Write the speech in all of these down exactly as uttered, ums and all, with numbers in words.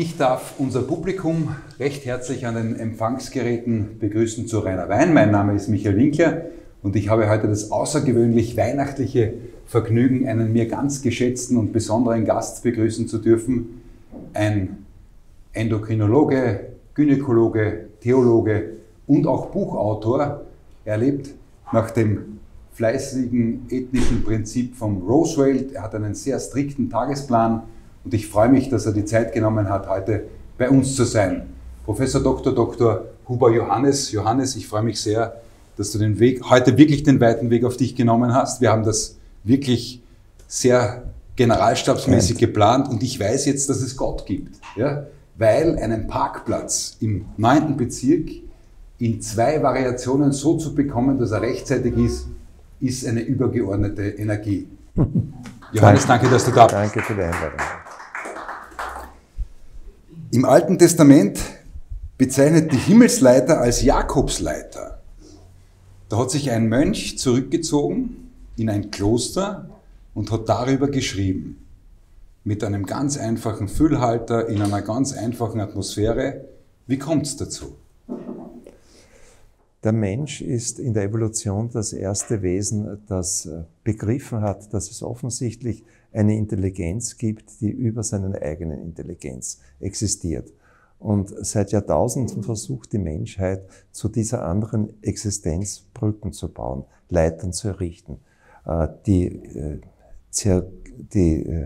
Ich darf unser Publikum recht herzlich an den Empfangsgeräten begrüßen zu Rainer Wein. Mein Name ist Michael Winkler und ich habe heute das außergewöhnlich weihnachtliche Vergnügen, einen mir ganz geschätzten und besonderen Gast begrüßen zu dürfen. Ein Endokrinologe, Gynäkologe, Theologe und auch Buchautor. Er lebt nach dem fleißigen ethnischen Prinzip vom Roosevelt. Er hat einen sehr strikten Tagesplan und ich freue mich, dass er die Zeit genommen hat, heute bei uns zu sein. Professor Doktor Doktor Huber Johannes. Johannes, ich freue mich sehr, dass du den Weg, heute wirklich den weiten Weg auf dich genommen hast. Wir haben das wirklich sehr generalstabsmäßig geplant und ich weiß jetzt, dass es Gott gibt, ja? Weil einen Parkplatz im neunten Bezirk in zwei Variationen so zu bekommen, dass er rechtzeitig ist, ist eine übergeordnete Energie. Johannes, danke, dass du da bist. Danke für die Einladung. Im Alten Testament bezeichnet die Himmelsleiter als Jakobsleiter. Da hat sich ein Mönch zurückgezogen in ein Kloster und hat darüber geschrieben. Mit einem ganz einfachen Füllhalter, in einer ganz einfachen Atmosphäre. Wie kommt es dazu? Der Mensch ist in der Evolution das erste Wesen, das begriffen hat, dass es offensichtlich eine Intelligenz gibt, die über seiner eigenen Intelligenz existiert. Und seit Jahrtausenden versucht die Menschheit, zu dieser anderen Existenz Brücken zu bauen, Leitern zu errichten. Die, die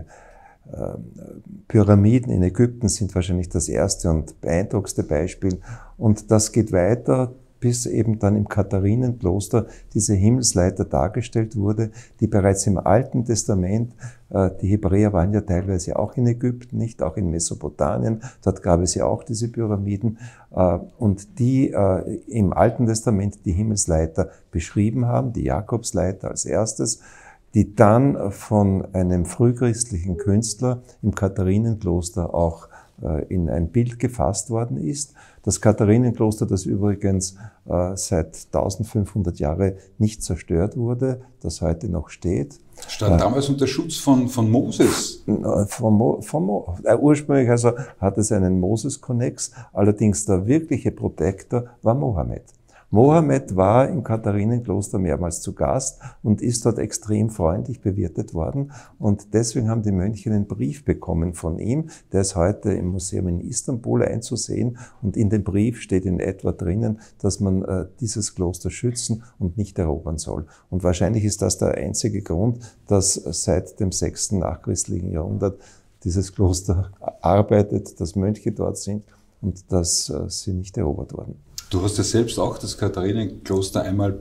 Pyramiden in Ägypten sind wahrscheinlich das erste und beeindruckendste Beispiel. Und das geht weiter, bis eben dann im Katharinenkloster diese Himmelsleiter dargestellt wurde, die bereits im Alten Testament, äh, die Hebräer waren ja teilweise auch in Ägypten, nicht auch in Mesopotamien, dort gab es ja auch diese Pyramiden, äh, und die äh, im Alten Testament die Himmelsleiter beschrieben haben, die Jakobsleiter als erstes, die dann von einem frühchristlichen Künstler im Katharinenkloster auch äh, in ein Bild gefasst worden ist. Das Katharinenkloster, das übrigens äh, seit eintausendfünfhundert Jahren nicht zerstört wurde, das heute noch steht. Stand äh, damals unter Schutz von, von Moses? Von Mo, von Mo, äh, ursprünglich also hat es einen Moses-Konnex, allerdings der wirkliche Protektor war Mohammed. Mohammed war im Katharinenkloster mehrmals zu Gast und ist dort extrem freundlich bewirtet worden. Und deswegen haben die Mönche einen Brief bekommen von ihm. Der ist heute im Museum in Istanbul einzusehen. Und in dem Brief steht in etwa drinnen, dass man äh, dieses Kloster schützen und nicht erobern soll. Und wahrscheinlich ist das der einzige Grund, dass seit dem sechsten nachchristlichen Jahrhundert dieses Kloster arbeitet, dass Mönche dort sind und dass äh, sie nicht erobert wurden. Du hast ja selbst auch das Katharinenkloster einmal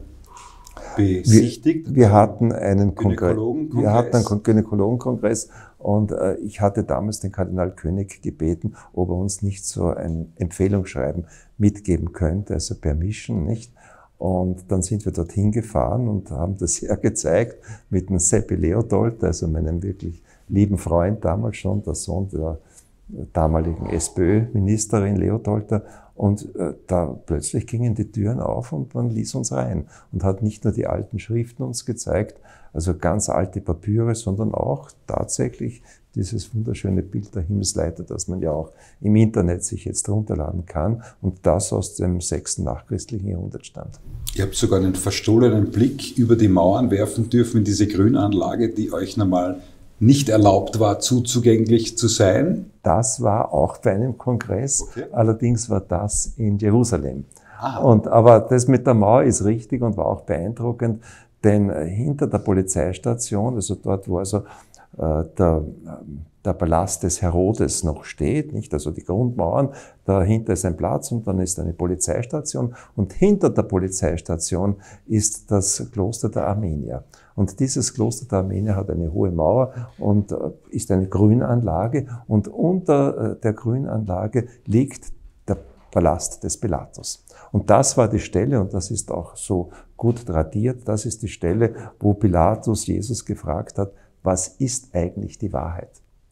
besichtigt. Wir, wir hatten einen Kongress. Wir hatten einen Gynäkologenkongress und äh, ich hatte damals den Kardinal König gebeten, ob er uns nicht so ein Empfehlungsschreiben mitgeben könnte, also Permission, nicht? Und dann sind wir dorthin gefahren und haben das hergezeigt mit dem Seppi Leotold, also meinem wirklich lieben Freund damals schon, der Sohn der damaligen SPÖ-Ministerin Leotolter. Und äh, da plötzlich gingen die Türen auf und man ließ uns rein und hat nicht nur die alten Schriften uns gezeigt, also ganz alte Papyre, sondern auch tatsächlich dieses wunderschöne Bild der Himmelsleiter, das man ja auch im Internet sich jetzt runterladen kann und das aus dem sechsten nachchristlichen Jahrhundert stammt. Ihr habt sogar einen verstohlenen Blick über die Mauern werfen dürfen in diese Grünanlage, die euch normal nicht erlaubt war, zugänglich zu sein? Das war auch bei einem Kongress, okay. Allerdings war das in Jerusalem. Aha. Und, aber das mit der Mauer ist richtig und war auch beeindruckend, denn hinter der Polizeistation, also dort, wo also äh, der, der Palast des Herodes noch steht, nicht, also die Grundmauern, dahinter ist ein Platz und dann ist eine Polizeistation und hinter der Polizeistation ist das Kloster der Armenier. Und dieses Kloster der Armenier hat eine hohe Mauer und ist eine Grünanlage und unter der Grünanlage liegt der Palast des Pilatus. Und das war die Stelle, und das ist auch so gut tradiert, das ist die Stelle, wo Pilatus Jesus gefragt hat, was ist eigentlich die Wahrheit?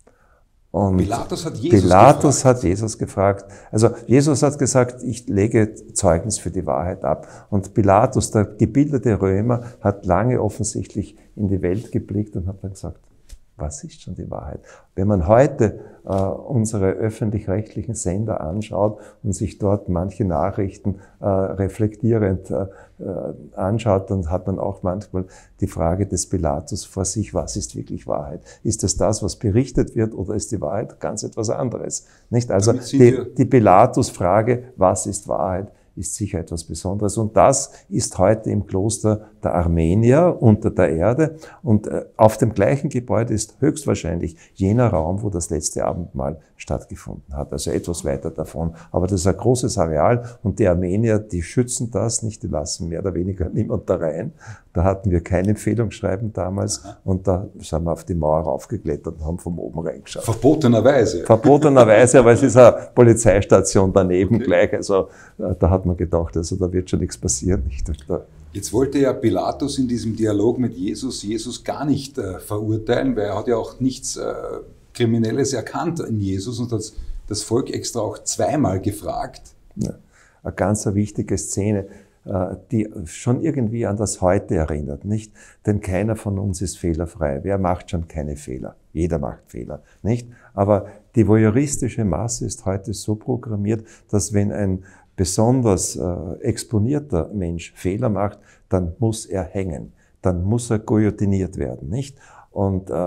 Und Pilatus hat Jesus Pilatus gefragt. hat Jesus gefragt. Also Jesus hat gesagt, ich lege Zeugnis für die Wahrheit ab. Und Pilatus, der gebildete Römer, hat lange offensichtlich in die Welt geblickt und hat dann gesagt, Was ist schon die Wahrheit? Wenn man heute äh, unsere öffentlich-rechtlichen Sender anschaut und sich dort manche Nachrichten äh, reflektierend äh, anschaut, dann hat man auch manchmal die Frage des Pilatus vor sich, was ist wirklich Wahrheit? Ist es das, was berichtet wird, oder ist die Wahrheit ganz etwas anderes? Nicht? Also die, die Pilatus-Frage, was ist Wahrheit, ist sicher etwas Besonderes. Und das ist heute im Kloster der Armenier unter der Erde. Und auf dem gleichen Gebäude ist höchstwahrscheinlich jener Raum, wo das letzte Abendmahl stattgefunden hat. Also etwas weiter davon. Aber das ist ein großes Areal. Und die Armenier, die schützen das nicht. Die lassen mehr oder weniger niemand da rein. Da hatten wir kein Empfehlungsschreiben damals. Und da sind wir auf die Mauer raufgeklettert und haben von oben reingeschaut. Verbotenerweise. Verbotenerweise, aber es ist eine Polizeistation daneben okay. gleich. Also da hat man gedacht, also da wird schon nichts passieren. Nicht? Da Jetzt wollte ja Pilatus in diesem Dialog mit Jesus, Jesus gar nicht äh, verurteilen, weil er hat ja auch nichts äh, Kriminelles erkannt in Jesus und hat das Volk extra auch zweimal gefragt. Ja, eine ganz wichtige Szene, äh, die schon irgendwie an das Heute erinnert, nicht? Denn keiner von uns ist fehlerfrei. Wer macht schon keine Fehler? Jeder macht Fehler, nicht? Aber die voyeuristische Masse ist heute so programmiert, dass wenn ein besonders äh, exponierter Mensch Fehler macht, dann muss er hängen, dann muss er guillotiniert werden, nicht? Und äh,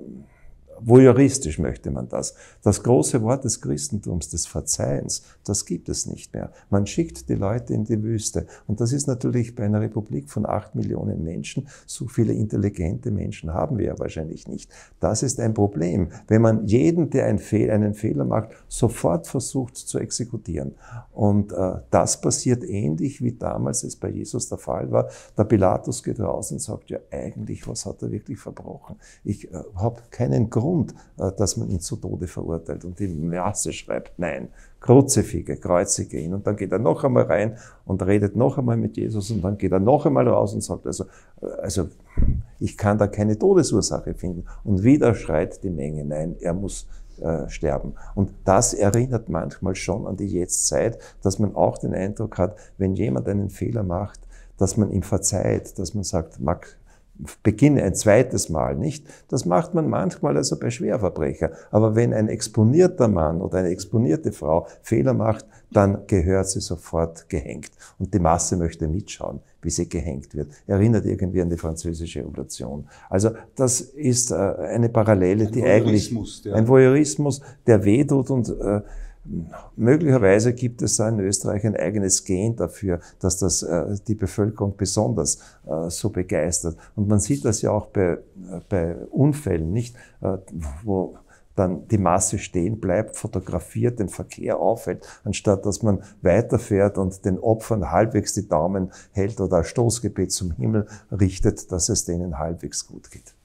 voyeuristisch möchte man das. Das große Wort des Christentums, des Verzeihens, das gibt es nicht mehr. Man schickt die Leute in die Wüste. Und das ist natürlich bei einer Republik von acht Millionen Menschen, so viele intelligente Menschen haben wir ja wahrscheinlich nicht. Das ist ein Problem, wenn man jeden, der einen Fehler macht, sofort versucht zu exekutieren. Und äh, das passiert ähnlich, wie damals es bei Jesus der Fall war. Der Pilatus geht raus und sagt, ja eigentlich, was hat er wirklich verbrochen? Ich äh, habe keinen Grund, dass man ihn zu Tode verurteilt. Und die Masse schreibt, nein, kruzifige, kreuzige ihn. Und dann geht er noch einmal rein und redet noch einmal mit Jesus und dann geht er noch einmal raus und sagt, also, also ich kann da keine Todesursache finden. Und wieder schreit die Menge, nein, er muss äh, sterben. Und das erinnert manchmal schon an die Jetztzeit, dass man auch den Eindruck hat, wenn jemand einen Fehler macht, dass man ihm verzeiht, dass man sagt, Max, beginne ein zweites Mal, nicht? Das macht man manchmal also bei Schwerverbrechern. Aber wenn ein exponierter Mann oder eine exponierte Frau Fehler macht, dann gehört sie sofort gehängt. Und die Masse möchte mitschauen, wie sie gehängt wird. Erinnert irgendwie an die französische Revolution. Also das ist eine Parallele, die eigentlich ja. ein Voyeurismus, der wehtut und äh, möglicherweise gibt es da in Österreich ein eigenes Gen dafür, dass das äh, die Bevölkerung besonders äh, so begeistert. Und man sieht das ja auch bei, äh, bei Unfällen, nicht, äh, wo dann die Masse stehen bleibt, fotografiert, den Verkehr auffällt, anstatt dass man weiterfährt und den Opfern halbwegs die Daumen hält oder ein Stoßgebet zum Himmel richtet, dass es denen halbwegs gut geht.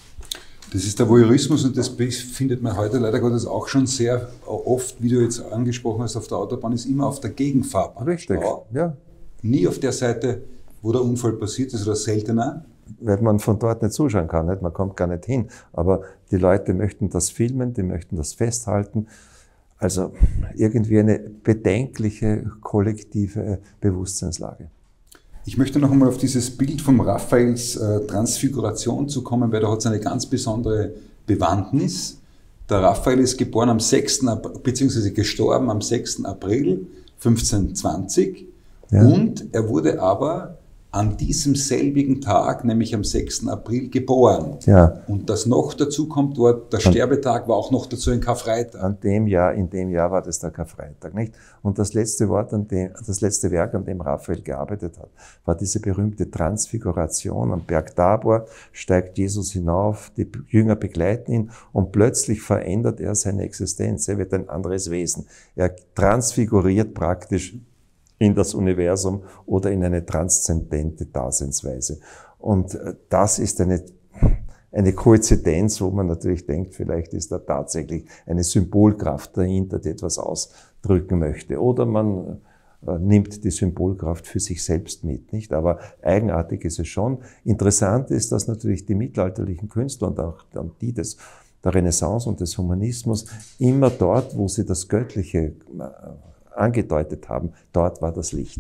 Das ist der Voyeurismus und das findet man heute leider Gottes auch schon sehr oft, wie du jetzt angesprochen hast, auf der Autobahn, ist immer auf der Gegenfahrbahn. Richtig, ja. Nie auf der Seite, wo der Unfall passiert ist oder seltener. Weil man von dort nicht zuschauen kann, nicht? Man kommt gar nicht hin. Aber die Leute möchten das filmen, die möchten das festhalten. Also irgendwie eine bedenkliche kollektive Bewusstseinslage. Ich möchte noch einmal auf dieses Bild vom Raphaels äh, Transfiguration zu kommen, weil da hat es eine ganz besondere Bewandtnis. Der Raphael ist geboren am sechsten April, beziehungsweise gestorben am sechsten April fünfzehnhundertzwanzig ja. Und er wurde aber an diesem selbigen Tag, nämlich am sechsten April, geboren. Ja. Und das noch dazu kommt, dort, der Sterbetag war auch noch dazu ein Karfreitag. An dem Jahr, in dem Jahr war das der Karfreitag, nicht? Und das letzte Wort, an dem, das letzte Werk, an dem Raphael gearbeitet hat, war diese berühmte Transfiguration. Am Berg Tabor steigt Jesus hinauf, die Jünger begleiten ihn und plötzlich verändert er seine Existenz. Er wird ein anderes Wesen. Er transfiguriert praktisch in das Universum oder in eine transzendente Daseinsweise. Und das ist eine, eine Koinzidenz, wo man natürlich denkt, vielleicht ist da tatsächlich eine Symbolkraft dahinter, die etwas ausdrücken möchte. Oder man äh, nimmt die Symbolkraft für sich selbst mit, nicht? Aber eigenartig ist es schon. Interessant ist, dass natürlich die mittelalterlichen Künstler und auch die des der Renaissance und des Humanismus immer dort, wo sie das Göttliche angedeutet haben, dort war das Licht.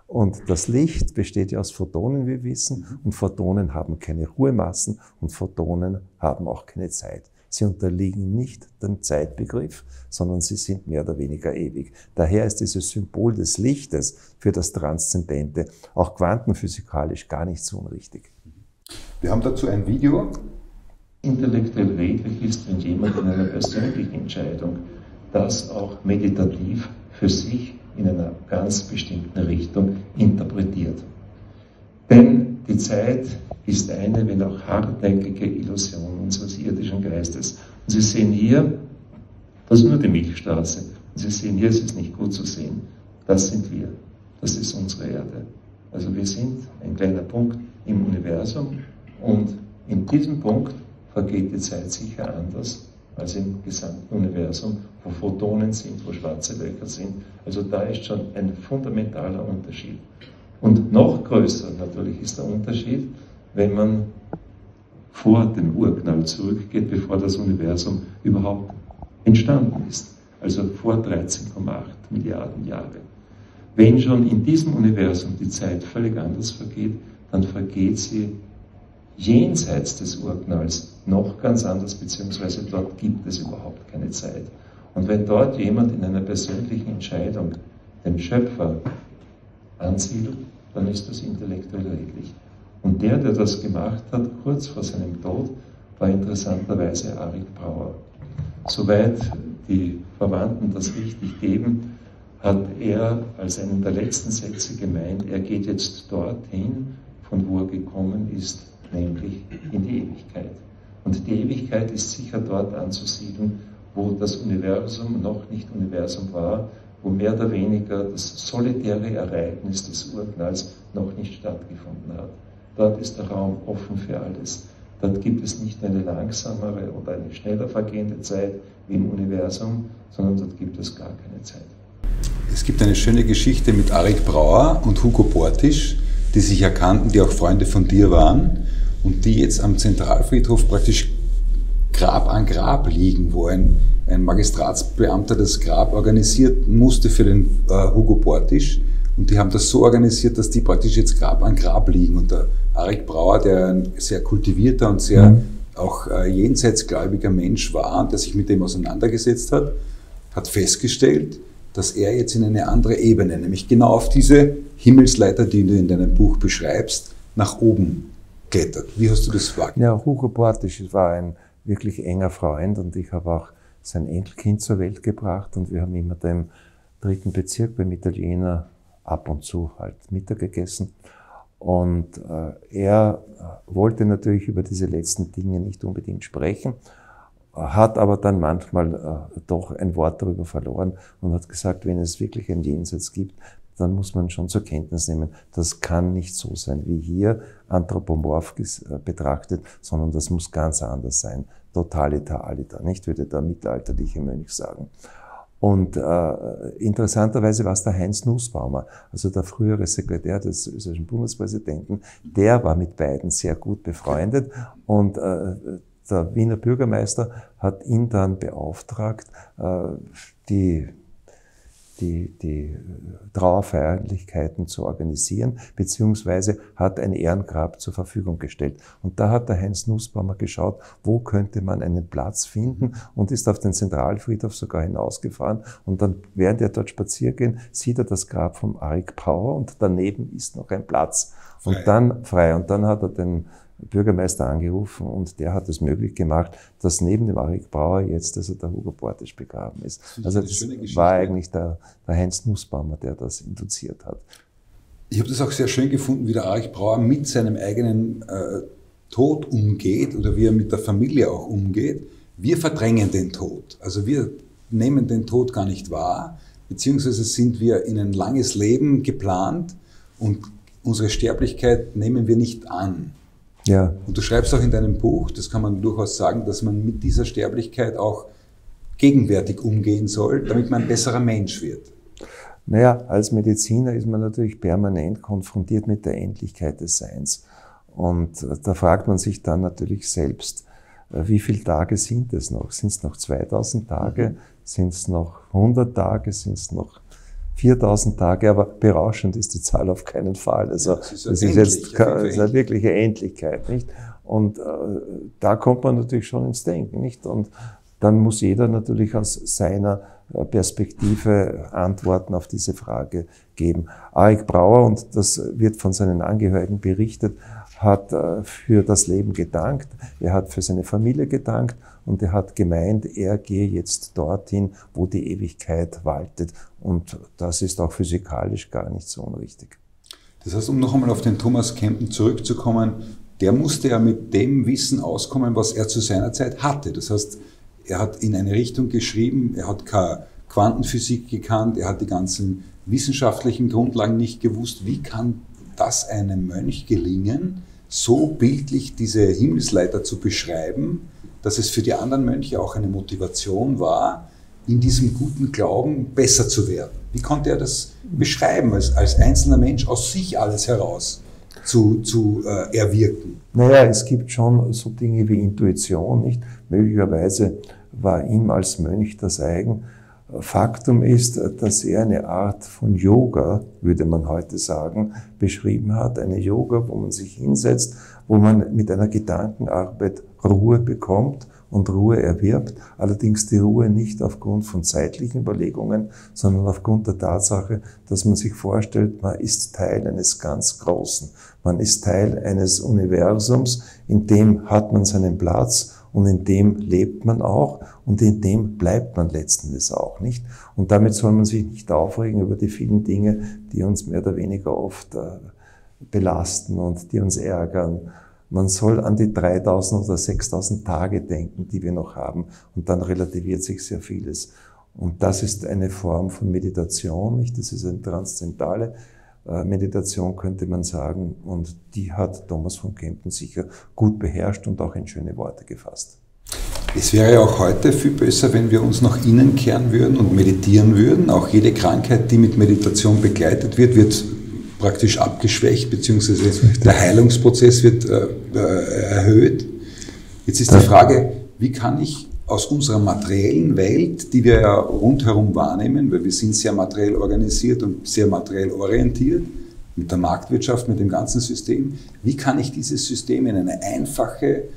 Und das Licht besteht ja aus Photonen, wie wir wissen, und Photonen haben keine Ruhemassen und Photonen haben auch keine Zeit. Sie unterliegen nicht dem Zeitbegriff, sondern sie sind mehr oder weniger ewig. Daher ist dieses Symbol des Lichtes für das Transzendente auch quantenphysikalisch gar nicht so unrichtig. Wir haben dazu ein Video. Intellektuell redlich ist, wenn jemand in einer persönlichen Entscheidung das auch meditativ für sich in einer ganz bestimmten Richtung interpretiert. Denn die Zeit ist eine, wenn auch hartnäckige Illusion unseres irdischen Geistes. Und Sie sehen hier, das ist nur die Milchstraße. Und Sie sehen hier, es ist nicht gut zu sehen. Das sind wir. Das ist unsere Erde. Also wir sind ein kleiner Punkt im Universum und in diesem Punkt vergeht die Zeit sicher anders als im gesamten Universum, wo Photonen sind, wo schwarze Löcher sind. Also da ist schon ein fundamentaler Unterschied. Und noch größer natürlich ist der Unterschied, wenn man vor dem Urknall zurückgeht, bevor das Universum überhaupt entstanden ist. Also vor dreizehn Komma acht Milliarden Jahre. Wenn schon in diesem Universum die Zeit völlig anders vergeht, dann vergeht sie jenseits des Urknalls noch ganz anders, beziehungsweise dort gibt es überhaupt keine Zeit. Und wenn dort jemand in einer persönlichen Entscheidung den Schöpfer ansiedelt, dann ist das intellektuell redlich. Und der, der das gemacht hat, kurz vor seinem Tod, war interessanterweise Arik Brauer. Soweit die Verwandten das richtig geben, hat er als einen der letzten Sätze gemeint, er geht jetzt dorthin, von wo er gekommen ist, nämlich in die Ewigkeit. Und die Ewigkeit ist sicher dort anzusiedeln, wo das Universum noch nicht Universum war, wo mehr oder weniger das solitäre Ereignis des Urknalls noch nicht stattgefunden hat. Dort ist der Raum offen für alles. Dort gibt es nicht eine langsamere oder eine schneller vergehende Zeit wie im Universum, sondern dort gibt es gar keine Zeit. Es gibt eine schöne Geschichte mit Arik Brauer und Hugo Portisch, die sich erkannten, die auch Freunde von dir waren und die jetzt am Zentralfriedhof praktisch Grab an Grab liegen, wo ein, ein Magistratsbeamter das Grab organisieren musste für den äh, Hugo Portisch. Und die haben das so organisiert, dass die praktisch jetzt Grab an Grab liegen. Und der Arik Brauer, der ein sehr kultivierter und sehr mhm. auch äh, jenseitsgläubiger Mensch war und der sich mit dem auseinandergesetzt hat, hat festgestellt, dass er jetzt in eine andere Ebene, nämlich genau auf diese Himmelsleiter, die du in deinem Buch beschreibst, nach oben klettert. Wie hast du das wahrgenommen? Ja, Hugo Portisch war ein wirklich enger Freund und ich habe auch sein Enkelkind zur Welt gebracht und wir haben immer da im dritten Bezirk beim Italiener ab und zu halt Mittag gegessen. Und äh, er wollte natürlich über diese letzten Dinge nicht unbedingt sprechen, hat aber dann manchmal äh, doch ein Wort darüber verloren und hat gesagt, wenn es wirklich ein Jenseits gibt, dann muss man schon zur Kenntnis nehmen, das kann nicht so sein wie hier anthropomorph betrachtet, sondern das muss ganz anders sein. Totalita alita, nicht, würde der mittelalterliche Mönch sagen. Und äh, interessanterweise war es der Heinz Nussbaumer, also der frühere Sekretär des österreichischen Bundespräsidenten, der war mit beiden sehr gut befreundet und äh, der Wiener Bürgermeister hat ihn dann beauftragt, äh, die die, die Trauerfeierlichkeiten zu organisieren, beziehungsweise hat ein Ehrengrab zur Verfügung gestellt. Und da hat der Heinz Nussbaumer geschaut, wo könnte man einen Platz finden und ist auf den Zentralfriedhof sogar hinausgefahren. Und dann, während er dort spazieren geht, sieht er das Grab von Arik Brauer und daneben ist noch ein Platz. Und dann frei. Und dann hat er den Bürgermeister angerufen und der hat es möglich gemacht, dass neben dem Arik Brauer jetzt also der Hugo Portisch begraben ist. Das also das war eigentlich der, der Heinz Nussbaumer, der das induziert hat. Ich habe das auch sehr schön gefunden, wie der Arik Brauer mit seinem eigenen äh, Tod umgeht oder wie er mit der Familie auch umgeht. Wir verdrängen den Tod. Also wir nehmen den Tod gar nicht wahr, beziehungsweise sind wir in ein langes Leben geplant und unsere Sterblichkeit nehmen wir nicht an. Ja. Und du schreibst auch in deinem Buch, das kann man durchaus sagen, dass man mit dieser Sterblichkeit auch gegenwärtig umgehen soll, damit man ein besserer Mensch wird. Naja, als Mediziner ist man natürlich permanent konfrontiert mit der Endlichkeit des Seins. Und da fragt man sich dann natürlich selbst, wie viele Tage sind es noch? Sind es noch zweitausend Tage? Sind es noch hundert Tage? Sind es noch viertausend Tage, aber berauschend ist die Zahl auf keinen Fall. Also ja, das ist, das ist jetzt eine wirkliche Endlichkeit, nicht? Und äh, da kommt man natürlich schon ins Denken, nicht? Und dann muss jeder natürlich aus seiner Perspektive Antworten auf diese Frage geben. Arik Brauer, und das wird von seinen Angehörigen berichtet, hat für das Leben gedankt, er hat für seine Familie gedankt und er hat gemeint, er gehe jetzt dorthin, wo die Ewigkeit waltet. Und das ist auch physikalisch gar nicht so unrichtig. Das heißt, um noch einmal auf den Thomas Kempten zurückzukommen, der musste ja mit dem Wissen auskommen, was er zu seiner Zeit hatte. Das heißt, er hat in eine Richtung geschrieben, er hat keine Quantenphysik gekannt, er hat die ganzen wissenschaftlichen Grundlagen nicht gewusst. Wie kann das einem Mönch gelingen, so bildlich diese Himmelsleiter zu beschreiben, dass es für die anderen Mönche auch eine Motivation war, in diesem guten Glauben besser zu werden? Wie konnte er das beschreiben, als, als einzelner Mensch aus sich alles heraus zu, zu äh, erwirken? Naja, es gibt schon so Dinge wie Intuition, nicht? Möglicherweise war ihm als Mönch das eigen. Faktum ist, dass er eine Art von Yoga, würde man heute sagen, beschrieben hat. Eine Yoga, wo man sich hinsetzt, wo man mit einer Gedankenarbeit Ruhe bekommt und Ruhe erwirbt. Allerdings die Ruhe nicht aufgrund von zeitlichen Überlegungen, sondern aufgrund der Tatsache, dass man sich vorstellt, man ist Teil eines ganz Großen. Man ist Teil eines Universums, in dem hat man seinen Platz. Und in dem lebt man auch und in dem bleibt man letzten Endes auch, nicht? Und damit soll man sich nicht aufregen über die vielen Dinge, die uns mehr oder weniger oft äh, belasten und die uns ärgern. Man soll an die dreitausend oder sechstausend Tage denken, die wir noch haben, und dann relativiert sich sehr vieles. Und das ist eine Form von Meditation, nicht? Das ist eine transzendentale Meditation, könnte man sagen, und die hat Thomas von Kempten sicher gut beherrscht und auch in schöne Worte gefasst. Es wäre ja auch heute viel besser, wenn wir uns nach innen kehren würden und meditieren würden. Auch jede Krankheit, die mit Meditation begleitet wird, wird praktisch abgeschwächt, beziehungsweise der Heilungsprozess wird äh, erhöht. Jetzt ist die Frage, wie kann ich aus unserer materiellen Welt, die wir ja rundherum wahrnehmen, weil wir sind sehr materiell organisiert und sehr materiell orientiert, mit der Marktwirtschaft, mit dem ganzen System, wie kann ich dieses System in eine einfache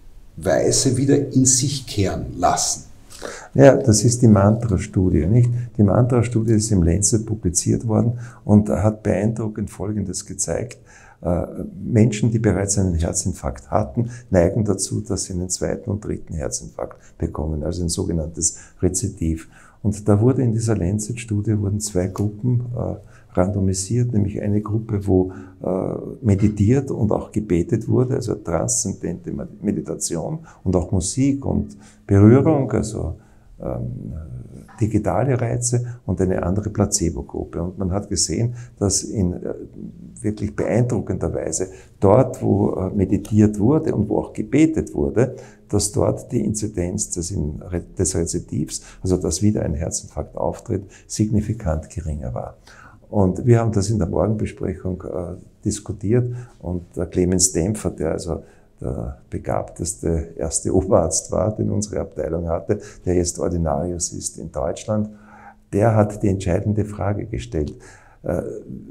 Weise wieder in sich kehren lassen? Ja, das ist die Mantra-Studie, nicht? Die Mantra-Studie ist im Lancet publiziert worden und hat beeindruckend Folgendes gezeigt. Menschen, die bereits einen Herzinfarkt hatten, neigen dazu, dass sie einen zweiten und dritten Herzinfarkt bekommen, also ein sogenanntes Rezidiv. Und da wurde in dieser Lancet-Studie wurden zwei Gruppen äh, randomisiert, nämlich eine Gruppe, wo äh, meditiert und auch gebetet wurde, also transzendente Meditation und auch Musik und Berührung, also ähm, digitale Reize, und eine andere Placebo-Gruppe. Und man hat gesehen, dass in äh, wirklich beeindruckender Weise dort, wo äh, meditiert wurde und wo auch gebetet wurde, dass dort die Inzidenz des, in, des Rezidivs, also dass wieder ein Herzinfarkt auftritt, signifikant geringer war. Und wir haben das in der Morgenbesprechung äh, diskutiert, und der Clemens Dämpfer, der also der begabteste erste Oberarzt war, den unsere Abteilung hatte, der jetzt Ordinarius ist in Deutschland, der hat die entscheidende Frage gestellt. Äh,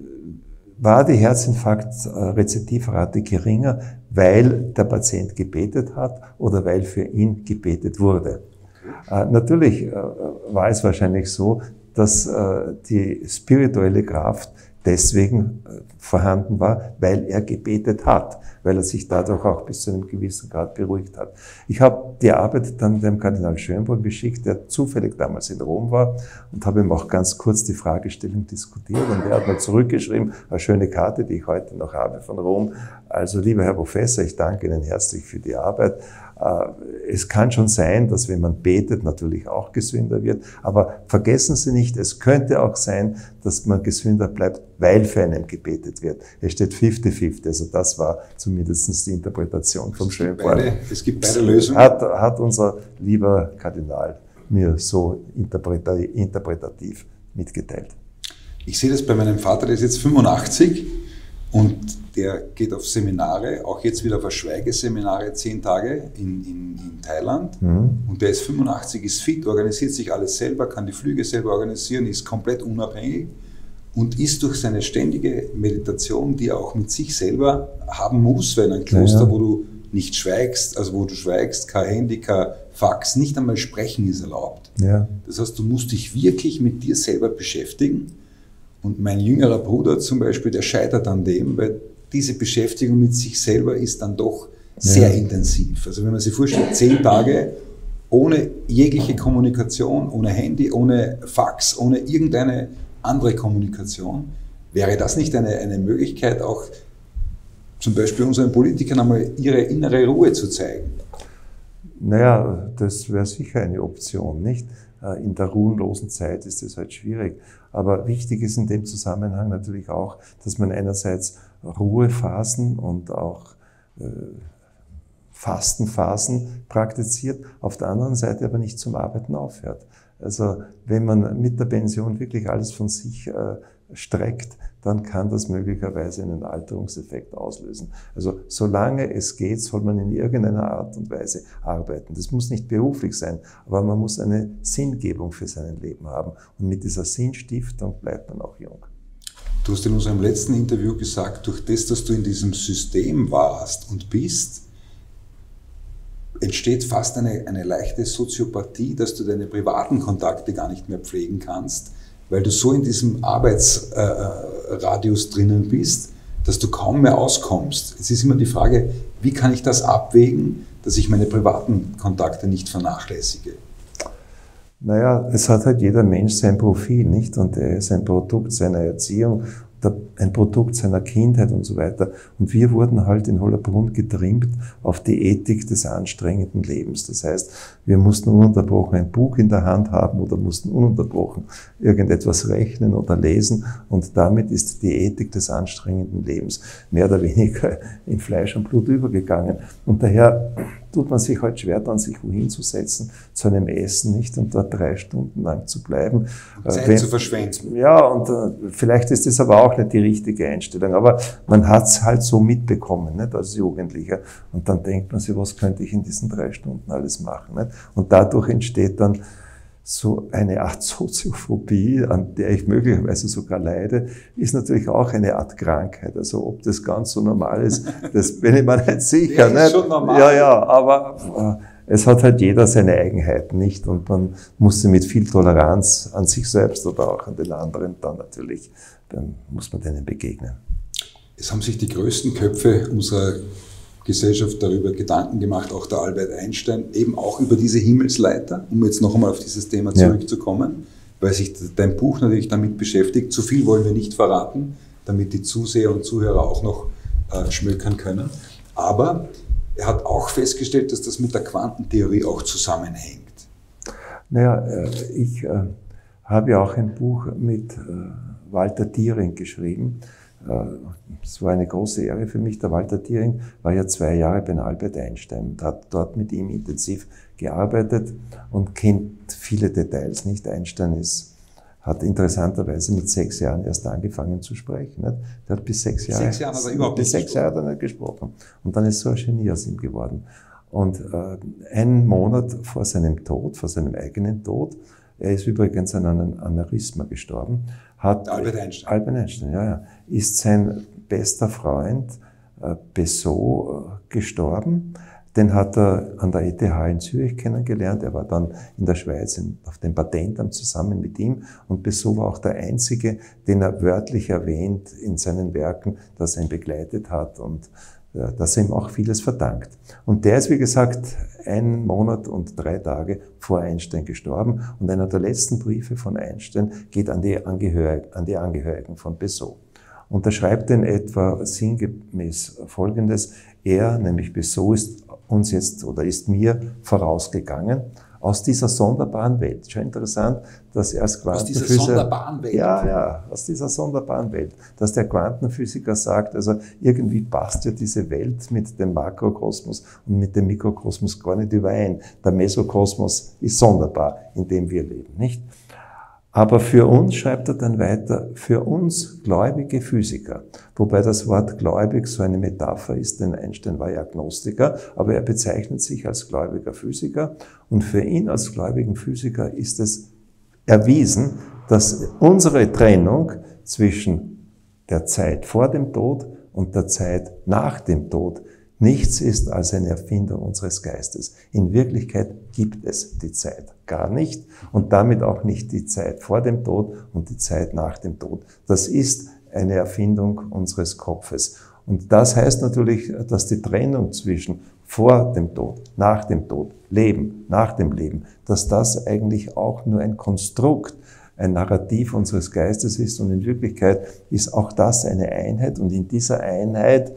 war die Herzinfarkt-Rezidivrate geringer, weil der Patient gebetet hat oder weil für ihn gebetet wurde? Äh, natürlich äh, war es wahrscheinlich so, dass äh, die spirituelle Kraft deswegen äh, vorhanden war, weil er gebetet hat, weil er sich dadurch auch bis zu einem gewissen Grad beruhigt hat. Ich habe die Arbeit dann dem Kardinal Schönborn geschickt, der zufällig damals in Rom war, und habe ihm auch ganz kurz die Fragestellung diskutiert, und er hat mir zurückgeschrieben, eine schöne Karte, die ich heute noch habe von Rom. Also, lieber Herr Professor, ich danke Ihnen herzlich für die Arbeit. Es kann schon sein, dass wenn man betet, natürlich auch gesünder wird, aber vergessen Sie nicht, es könnte auch sein, dass man gesünder bleibt, weil für einen gebetet wird. Es steht fünfzig fünfzig, also das war zumindest die Interpretation vom Schönborn. Es gibt beide Lösungen. Hat, hat unser lieber Kardinal mir so interpretativ mitgeteilt. Ich sehe das bei meinem Vater, der ist jetzt fünfundachtzig, Und der geht auf Seminare, auch jetzt wieder auf Schweigeseminare, zehn Tage in, in, in Thailand. Mhm. Und der ist fünfundachtzig, ist fit, organisiert sich alles selber, kann die Flüge selber organisieren, ist komplett unabhängig und ist durch seine ständige Meditation, die er auch mit sich selber haben muss, weil ein Kloster, ja, ja, wo du nicht schweigst, also wo du schweigst, kein Handy, kein Fax, nicht einmal sprechen ist erlaubt. Ja. Das heißt, du musst dich wirklich mit dir selber beschäftigen. Und mein jüngerer Bruder zum Beispiel, der scheitert an dem, weil diese Beschäftigung mit sich selber ist dann doch sehr, ja, intensiv. Also wenn man sich vorstellt, zehn Tage ohne jegliche Kommunikation, ohne Handy, ohne Fax, ohne irgendeine andere Kommunikation, wäre das nicht eine, eine Möglichkeit, auch zum Beispiel unseren Politikern einmal ihre innere Ruhe zu zeigen? Naja, das wäre sicher eine Option, nicht? In der ruhenlosen Zeit ist das halt schwierig. Aber wichtig ist in dem Zusammenhang natürlich auch, dass man einerseits Ruhephasen und auch äh, Fastenphasen praktiziert, auf der anderen Seite aber nicht zum Arbeiten aufhört. Also wenn man mit der Pension wirklich alles von sich äh, streckt, dann kann das möglicherweise einen Alterungseffekt auslösen. Also solange es geht, soll man in irgendeiner Art und Weise arbeiten. Das muss nicht beruflich sein, aber man muss eine Sinngebung für sein Leben haben. Und mit dieser Sinnstiftung bleibt man auch jung. Du hast in unserem letzten Interview gesagt, durch das, dass du in diesem System warst und bist, entsteht fast eine, eine leichte Soziopathie, dass du deine privaten Kontakte gar nicht mehr pflegen kannst, weil du so in diesem Arbeitsradius äh, drinnen bist, dass du kaum mehr auskommst. Es ist immer die Frage, wie kann ich das abwägen, dass ich meine privaten Kontakte nicht vernachlässige? Naja, es hat halt jeder Mensch sein Profil, nicht? Und er ist ein Produkt seiner Erziehung, ein Produkt seiner Kindheit und so weiter. Und wir wurden halt in Hollabrunn getrimmt auf die Ethik des anstrengenden Lebens. Das heißt, wir mussten ununterbrochen ein Buch in der Hand haben oder mussten ununterbrochen irgendetwas rechnen oder lesen. Und damit ist die Ethik des anstrengenden Lebens mehr oder weniger in Fleisch und Blut übergegangen. Und daher tut man sich halt schwer dann, sich wohin zu setzen, zu einem Essen, nicht, und dort drei Stunden lang zu bleiben. Zeit Wenn, zu verschwenden. Ja, und uh, vielleicht ist das aber auch nicht die richtige Einstellung, aber man hat es halt so mitbekommen, nicht, als Jugendlicher. Und dann denkt man sich, was könnte ich in diesen drei Stunden alles machen, nicht? Und dadurch entsteht dann so eine Art Soziophobie, an der ich möglicherweise sogar leide, ist natürlich auch eine Art Krankheit. Also ob das ganz so normal ist, das bin ich mir nicht sicher. Ja, ist schon normal. Ja, ja, aber äh, es hat halt jeder seine Eigenheiten, nicht? Und man muss sie mit viel Toleranz an sich selbst oder auch an den anderen dann natürlich, dann muss man denen begegnen. Es haben sich die größten Köpfe unserer Gesellschaft darüber Gedanken gemacht, auch der Albert Einstein, eben auch über diese Himmelsleiter, um jetzt noch einmal auf dieses Thema zurückzukommen, ja, weil sich dein Buch natürlich damit beschäftigt. Zu viel wollen wir nicht verraten, damit die Zuseher und Zuhörer auch noch äh, schmökern können. Aber er hat auch festgestellt, dass das mit der Quantentheorie auch zusammenhängt. Naja, ich äh, habe ja auch ein Buch mit äh, Walter Thierring geschrieben. Es war eine große Ehre für mich. Der Walter Thierring war ja zwei Jahre bei Albert Einstein und hat dort mit ihm intensiv gearbeitet und kennt viele Details nicht. Einstein ist, hat interessanterweise mit sechs Jahren erst angefangen zu sprechen. Nicht? Der hat bis sechs Jahre, sechs Jahre hat er überhaupt bis nicht sechs Jahre hat er nicht gesprochen. Und dann ist so ein Genie aus ihm geworden. Und äh, einen Monat vor seinem Tod, vor seinem eigenen Tod, er ist übrigens an einem Aneurysma gestorben, hat Albert Einstein. Albert Einstein, ja, ja, ist sein bester Freund äh, Bessot äh, gestorben. Den hat er an der E T H in Zürich kennengelernt. Er war dann in der Schweiz in, auf dem Patentamt zusammen mit ihm. Und Bessot war auch der Einzige, den er wörtlich erwähnt in seinen Werken, dass er ihn begleitet hat und äh, dass er ihm auch vieles verdankt. Und der ist, wie gesagt, einen Monat und drei Tage vor Einstein gestorben. Und einer der letzten Briefe von Einstein geht an die Angehörigen, an die Angehörigen von Bessot. Und er schreibt in etwa sinngemäß Folgendes: Er, nämlich Bessot, ist uns jetzt oder ist mir vorausgegangen aus dieser sonderbaren Welt. Schon interessant, dass er als Quantenphysiker... Aus dieser sonderbaren Welt? Ja, ja, aus dieser sonderbaren Welt. Dass der Quantenphysiker sagt, also irgendwie passt ja diese Welt mit dem Makrokosmos und mit dem Mikrokosmos gar nicht überein. Der Mesokosmos ist sonderbar, in dem wir leben, nicht? Aber für uns, schreibt er dann weiter, für uns gläubige Physiker, wobei das Wort gläubig so eine Metapher ist, denn Einstein war ja Agnostiker, aber er bezeichnet sich als gläubiger Physiker und für ihn als gläubigen Physiker ist es erwiesen, dass unsere Trennung zwischen der Zeit vor dem Tod und der Zeit nach dem Tod nichts ist als eine Erfindung unseres Geistes. In Wirklichkeit gibt es die Zeit gar nicht und damit auch nicht die Zeit vor dem Tod und die Zeit nach dem Tod. Das ist eine Erfindung unseres Kopfes. Und das heißt natürlich, dass die Trennung zwischen vor dem Tod, nach dem Tod, Leben, nach dem Leben, dass das eigentlich auch nur ein Konstrukt, ein Narrativ unseres Geistes ist und in Wirklichkeit ist auch das eine Einheit und in dieser Einheit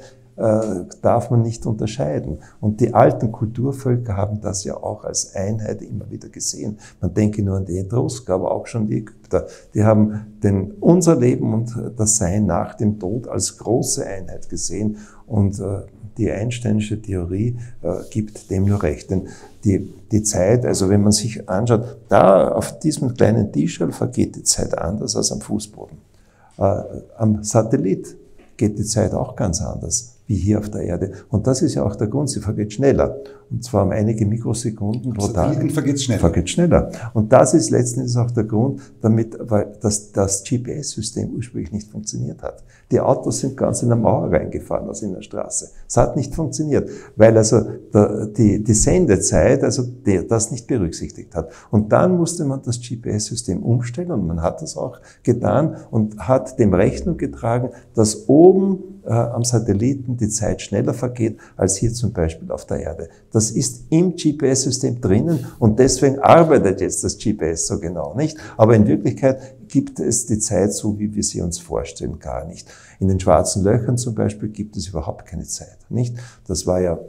darf man nicht unterscheiden. Und die alten Kulturvölker haben das ja auch als Einheit immer wieder gesehen. Man denke nur an die Etrusker, aber auch schon die Ägypter. Die haben den, unser Leben und das Sein nach dem Tod als große Einheit gesehen. Und äh, die Einsteinische Theorie äh, gibt dem nur recht. Denn die, die Zeit, also wenn man sich anschaut, da auf diesem kleinen Tischl vergeht die Zeit anders als am Fußboden. Äh, am Satellit geht die Zeit auch ganz anders wie hier auf der Erde. Und das ist ja auch der Grund, sie vergeht schneller. Und zwar um einige Mikrosekunden pro Tag. Vergeht schneller. Vergeht schneller. Und das ist letzten Endes auch der Grund, damit, weil das, das G P S-System ursprünglich nicht funktioniert hat. Die Autos sind ganz in der Mauer reingefahren, also in der Straße. Es hat nicht funktioniert, weil also der, die, die Sendezeit, also der, das nicht berücksichtigt hat. Und dann musste man das G P S-System umstellen und man hat das auch getan und hat dem Rechnung getragen, dass oben äh, am Satelliten die Zeit schneller vergeht als hier zum Beispiel auf der Erde. Das ist im G P S-System drinnen und deswegen arbeitet jetzt das G P S so genau nicht. Aber in Wirklichkeit gibt es die Zeit so, wie wir sie uns vorstellen, gar nicht. In den schwarzen Löchern zum Beispiel gibt es überhaupt keine Zeit, nicht? Das war ja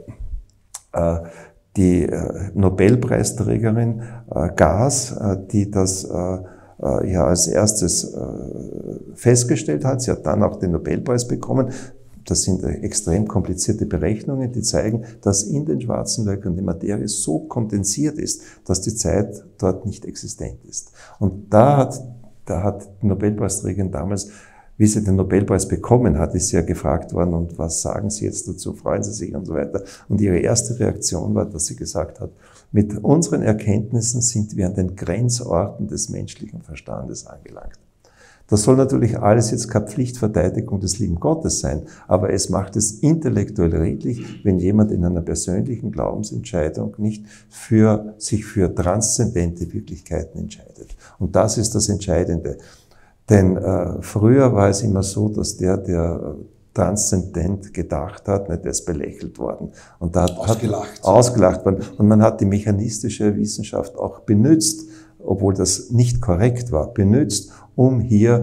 äh, die äh, Nobelpreisträgerin äh, Gas, äh, die das äh, äh, ja als erstes äh, festgestellt hat. Sie hat dann auch den Nobelpreis bekommen. Das sind extrem komplizierte Berechnungen, die zeigen, dass in den schwarzen Löchern die Materie so kondensiert ist, dass die Zeit dort nicht existent ist. Und da hat, da hat die Nobelpreisträgerin damals, wie sie den Nobelpreis bekommen hat, ist sie ja gefragt worden, und was sagen Sie jetzt dazu, freuen Sie sich und so weiter. Und ihre erste Reaktion war, dass sie gesagt hat, mit unseren Erkenntnissen sind wir an den Grenzorten des menschlichen Verstandes angelangt. Das soll natürlich alles jetzt keine Pflichtverteidigung des lieben Gottes sein, aber es macht es intellektuell redlich, wenn jemand in einer persönlichen Glaubensentscheidung nicht für, sich für transzendente Wirklichkeiten entscheidet. Und das ist das Entscheidende. Denn äh, früher war es immer so, dass der, der transzendent gedacht hat, ne, der ist belächelt worden. Und da hat, ausgelacht. Hat ausgelacht worden. Und man hat die mechanistische Wissenschaft auch benutzt, obwohl das nicht korrekt war, benutzt, um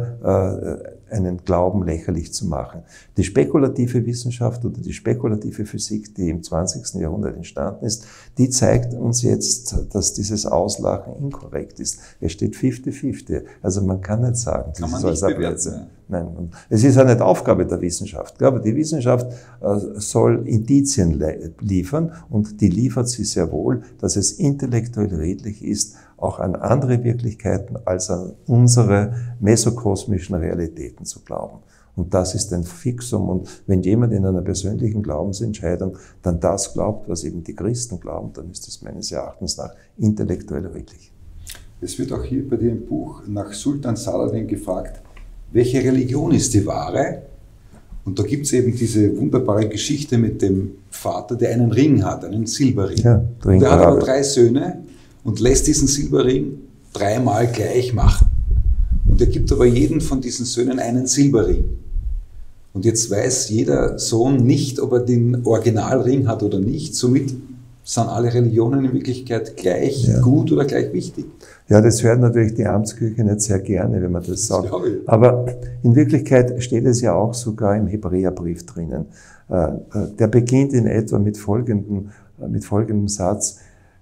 hier äh, einen Glauben lächerlich zu machen. Die spekulative Wissenschaft oder die spekulative Physik, die im zwanzigsten Jahrhundert entstanden ist, die zeigt uns jetzt, dass dieses Auslachen inkorrekt ist. Es steht fifty fifty. Also man kann nicht sagen, kann das man ist nicht bewerten. Nein, und es ist auch nicht Aufgabe der Wissenschaft. Aber die Wissenschaft äh, soll Indizien liefern und die liefert sie sehr wohl, dass es intellektuell redlich ist, auch an andere Wirklichkeiten als an unsere mesokosmischen Realitäten zu glauben. Und das ist ein Fixum. Und wenn jemand in einer persönlichen Glaubensentscheidung dann das glaubt, was eben die Christen glauben, dann ist das meines Erachtens nach intellektuell redlich. Es wird auch hier bei dir im Buch nach Sultan Saladin gefragt, welche Religion ist die wahre? Und da gibt es eben diese wunderbare Geschichte mit dem Vater, der einen Ring hat, einen Silberring. Ja, und der hat aber drei Söhne und lässt diesen Silberring dreimal gleich machen. Und er gibt aber jedem von diesen Söhnen einen Silberring. Und jetzt weiß jeder Sohn nicht, ob er den Originalring hat oder nicht. Somit sind alle Religionen in Wirklichkeit gleich ja. gut oder gleich wichtig. Ja, das hört natürlich die Amtskirche nicht sehr gerne, wenn man das sagt. Das aber in Wirklichkeit steht es ja auch sogar im Hebräerbrief drinnen. Der beginnt in etwa mit folgendem, mit folgendem Satz.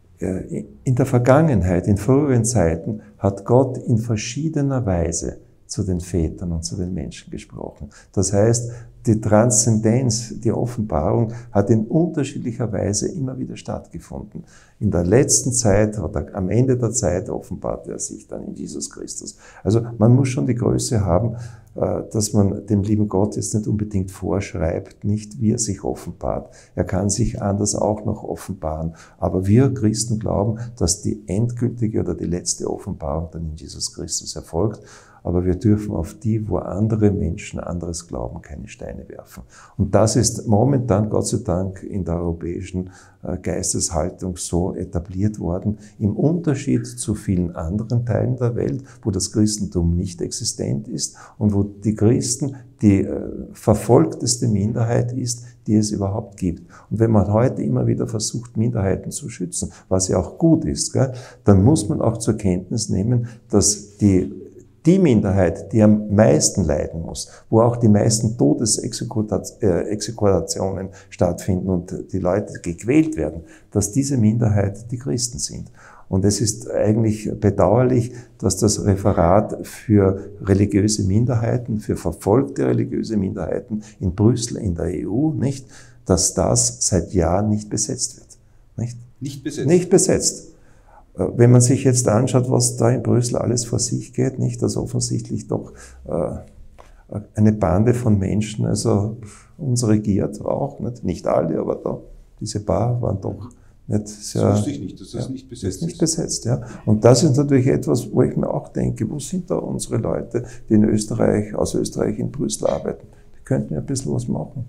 In der Vergangenheit, in früheren Zeiten, hat Gott in verschiedener Weise zu den Vätern und zu den Menschen gesprochen. Das heißt, die Transzendenz, die Offenbarung hat in unterschiedlicher Weise immer wieder stattgefunden. In der letzten Zeit oder am Ende der Zeit offenbart er sich dann in Jesus Christus. Also man muss schon die Größe haben, dass man dem lieben Gott jetzt nicht unbedingt vorschreibt, nicht wie er sich offenbart. Er kann sich anders auch noch offenbaren. Aber wir Christen glauben, dass die endgültige oder die letzte Offenbarung dann in Jesus Christus erfolgt. Aber wir dürfen auf die, wo andere Menschen anderes glauben, keine Steine werfen. Und das ist momentan, Gott sei Dank, in der europäischen Geisteshaltung so etabliert worden, im Unterschied zu vielen anderen Teilen der Welt, wo das Christentum nicht existent ist und wo die Christen die verfolgteste Minderheit ist, die es überhaupt gibt. Und wenn man heute immer wieder versucht, Minderheiten zu schützen, was ja auch gut ist, gell, dann muss man auch zur Kenntnis nehmen, dass die Die Minderheit, die am meisten leiden muss, wo auch die meisten Todesexekutationen stattfinden und die Leute gequält werden, dass diese Minderheit die Christen sind. Und es ist eigentlich bedauerlich, dass das Referat für religiöse Minderheiten, für verfolgte religiöse Minderheiten in Brüssel, in der E U, nicht, dass das seit Jahren nicht besetzt wird. Nicht, nicht besetzt? Nicht besetzt. Wenn man sich jetzt anschaut, was da in Brüssel alles vor sich geht, nicht, dass offensichtlich doch äh, eine Bande von Menschen, also uns regiert auch, nicht, nicht alle, aber da, diese paar waren doch nicht sehr... Das wusste ich nicht, dass das ja, nicht besetzt ist. Nicht besetzt, ja. Und das ist natürlich etwas, wo ich mir auch denke, wo sind da unsere Leute, die in Österreich, aus Österreich in Brüssel arbeiten? Die könnten ja ein bisschen was machen.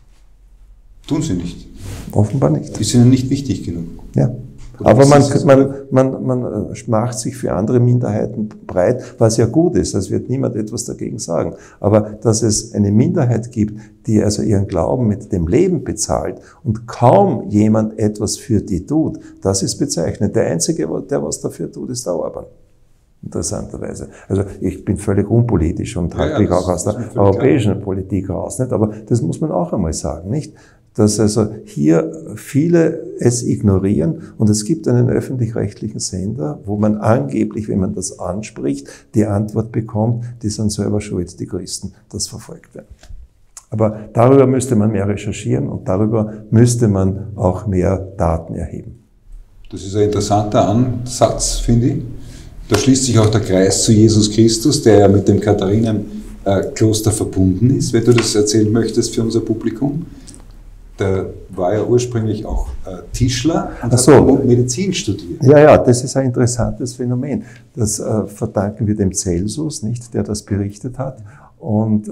Tun sie nicht. Offenbar nicht. Die sind nicht wichtig genug. Ja. Aber man, man, man, man macht sich für andere Minderheiten breit, was ja gut ist. Es wird niemand etwas dagegen sagen. Aber dass es eine Minderheit gibt, die also ihren Glauben mit dem Leben bezahlt und kaum jemand etwas für die tut, das ist bezeichnend. Der Einzige, der was dafür tut, ist der Orban. Interessanterweise. Also ich bin völlig unpolitisch und ja, halte ja, mich auch aus der europäischen klar. Politik raus, nicht? Aber das muss man auch einmal sagen, nicht? Dass also hier viele es ignorieren und es gibt einen öffentlich-rechtlichen Sender, wo man angeblich, wenn man das anspricht, die Antwort bekommt, die sind selber schuld, die Christen, das verfolgt werden. Aber darüber müsste man mehr recherchieren und darüber müsste man auch mehr Daten erheben. Das ist ein interessanter Ansatz, finde ich. Da schließt sich auch der Kreis zu Jesus Christus, der ja mit dem Katharinenkloster verbunden ist, wenn du das erzählen möchtest für unser Publikum. Der war ja ursprünglich auch äh, Tischler und so. hat Medizin studiert. Ja, ja, das ist ein interessantes Phänomen. Das äh, verdanken wir dem Celsus, nicht, der das berichtet hat. Und äh,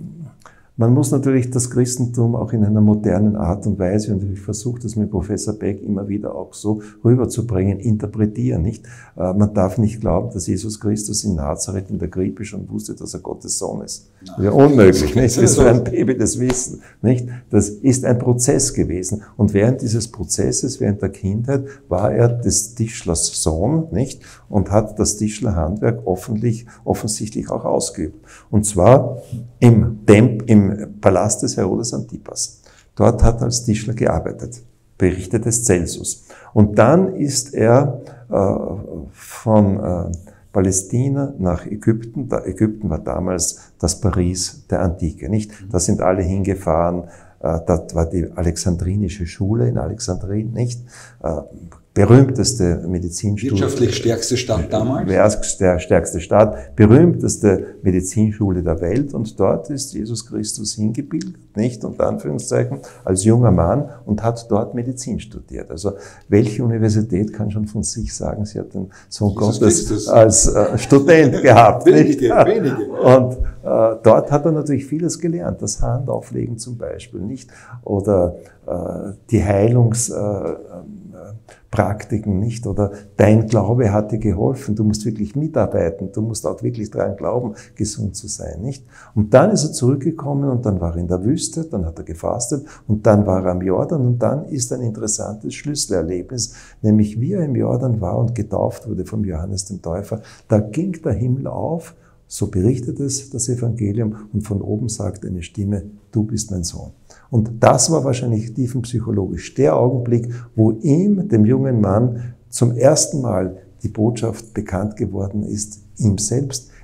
man muss natürlich das Christentum auch in einer modernen Art und Weise, und ich versuche das mit Professor Beck immer wieder auch so rüberzubringen, interpretieren, nicht? Äh, man darf nicht glauben, dass Jesus Christus in Nazareth in der Krippe schon wusste, dass er Gottes Sohn ist. Das ist ja unmöglich, nicht? Das soll ein Baby das wissen, nicht? Das ist ein Prozess gewesen. Und während dieses Prozesses, während der Kindheit, war er des Tischlers Sohn, nicht? Und hat das Tischlerhandwerk offentlich, offensichtlich auch ausgeübt. Und zwar im Tempel, im Palast des Herodes Antipas. Dort hat er als Tischler gearbeitet, berichtet es Celsus. Und dann ist er äh, von äh, Palästina nach Ägypten. Da, Ägypten war damals das Paris der Antike, nicht? Da sind alle hingefahren. Äh, dort war die Alexandrinische Schule in Alexandrien, nicht? Äh, berühmteste Medizinschule. Wirtschaftlich stärkste Stadt damals? Der stärkste Stadt, berühmteste Medizinschule der Welt, und dort ist Jesus Christus hingebildet, nicht, unter Anführungszeichen, als junger Mann, und hat dort Medizin studiert. Also welche Universität kann schon von sich sagen, sie hat den Sohn Jesus Gottes Christus als äh, Student gehabt. Wenige, nicht? wenige. Und äh, dort hat er natürlich vieles gelernt, das Handauflegen zum Beispiel, nicht, oder äh, die Heilungs äh, Praktiken, nicht? Oder dein Glaube hat dir geholfen, du musst wirklich mitarbeiten, du musst auch wirklich daran glauben, gesund zu sein, nicht? Und dann ist er zurückgekommen und dann war er in der Wüste, dann hat er gefastet und dann war er am Jordan und dann ist ein interessantes Schlüsselerlebnis, nämlich wie er im Jordan war und getauft wurde vom Johannes dem Täufer, da ging der Himmel auf, so berichtet es das Evangelium, und von oben sagt eine Stimme, du bist mein Sohn. Und das war wahrscheinlich tiefenpsychologisch der Augenblick, wo ihm, dem jungen Mann, zum ersten Mal die Botschaft bekannt geworden ist, ihm selbst.